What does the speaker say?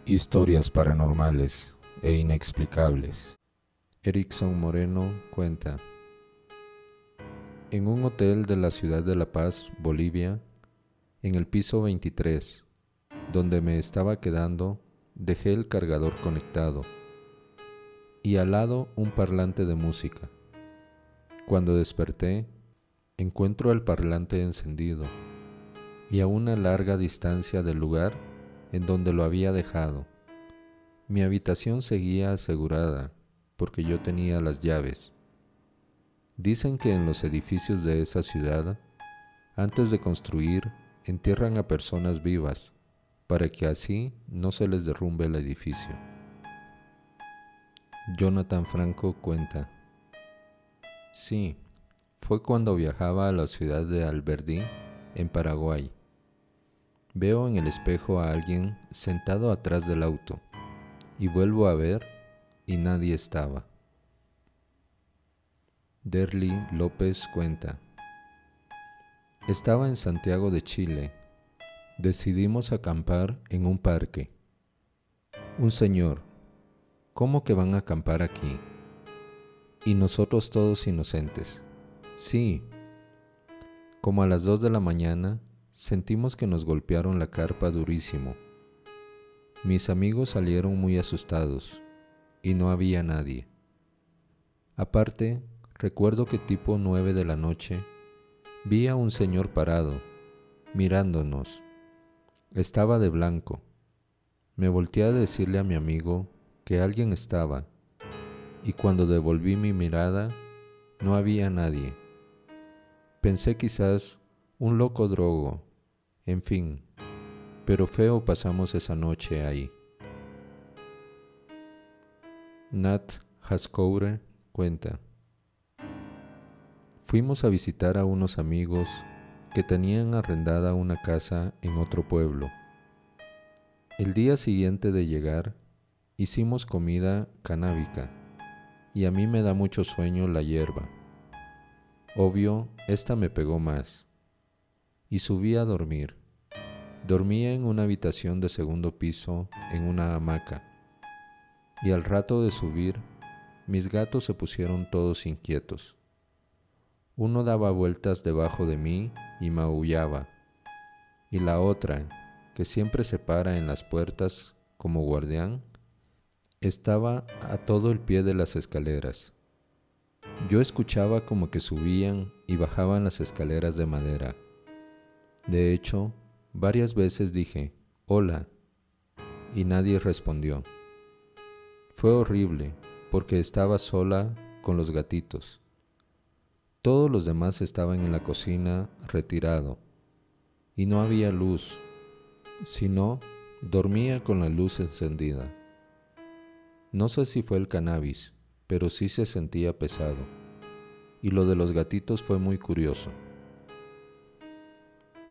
Historias paranormales e inexplicables. Erickson Moreno cuenta: en un hotel de la ciudad de La Paz, Bolivia, en el piso 23, donde me estaba quedando, dejé el cargador conectado y al lado un parlante de música. Cuando desperté, encuentro el parlante encendido y a una larga distancia del lugar en donde lo había dejado. Mi habitación seguía asegurada porque yo tenía las llaves. Dicen que en los edificios de esa ciudad, antes de construir, entierran a personas vivas para que así no se les derrumbe el edificio. Jonathan Franco cuenta: sí, fue cuando viajaba a la ciudad de Alberdi, en Paraguay. Veo en el espejo a alguien sentado atrás del auto y vuelvo a ver y nadie estaba. Derly López cuenta: estaba en Santiago de Chile. Decidimos acampar en un parque. Un señor: ¿cómo que van a acampar aquí? Y nosotros todos inocentes: sí. Como a las 2 de la mañana, sentimos que nos golpearon la carpa durísimo. Mis amigos salieron muy asustados y no había nadie. Aparte, recuerdo que tipo 9 de la noche, vi a un señor parado, mirándonos. Estaba de blanco. Me volteé a decirle a mi amigo que alguien estaba, y cuando devolví mi mirada, no había nadie. Pensé quizás un loco drogo, en fin, pero feo pasamos esa noche ahí. Nat Haskoure cuenta: fuimos a visitar a unos amigos que tenían arrendada una casa en otro pueblo. El día siguiente de llegar, hicimos comida canábica y a mí me da mucho sueño la hierba. Obvio, esta me pegó más y subí a dormir. Dormía en una habitación de segundo piso en una hamaca y al rato de subir, mis gatos se pusieron todos inquietos. Uno daba vueltas debajo de mí y maullaba, y la otra, que siempre se para en las puertas como guardián, estaba a todo el pie de las escaleras. Yo escuchaba como que subían y bajaban las escaleras de madera. De hecho, varias veces dije «hola» y nadie respondió. Fue horrible porque estaba sola con los gatitos. Todos los demás estaban en la cocina retirado y no había luz, sino dormía con la luz encendida. No sé si fue el cannabis, pero sí se sentía pesado, y lo de los gatitos fue muy curioso.